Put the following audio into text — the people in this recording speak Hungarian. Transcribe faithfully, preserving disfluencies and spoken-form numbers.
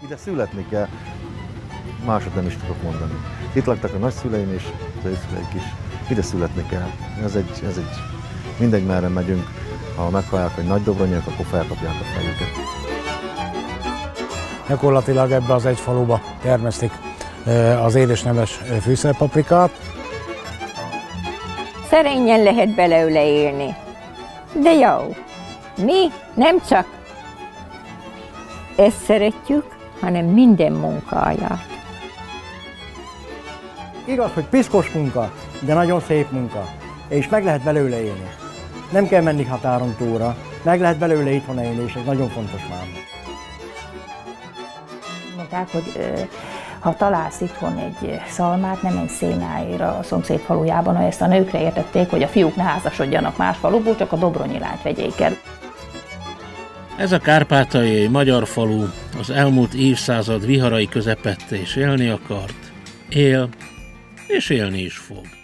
Ide születni kell, másod nem is tudok mondani. Itt laktak a nagyszüleim és az őszüleik is. Ide születni kell. Ez egy, ez egy, mindegy merre megyünk, ha meghallják, hogy Nagydobronyák, akkor felkapják a fejüket. Gyakorlatilag ebbe az egy faluba termesztik az édesnemes fűszerpaprikát. Szerényen lehet belőle élni, de jó. Mi nem csak ezt szeretjük, hanem minden munkáját. Igaz, hogy piszkos munka, de nagyon szép munka, és meg lehet belőle élni. Nem kell menni határon túlra, meg lehet belőle itthon élni, és ez nagyon fontos már. Mondták, hogy ha találsz itthon egy szalmát, nem menj Szénályra a szomszéd falujában, ha ezt a nőkre értették, hogy a fiúk ne házasodjanak más faluból, csak a dobronyi lányt vegyék el. Ez a kárpátaljai magyar falu az elmúlt évszázad viharai közepette és élni akart, él és élni is fog.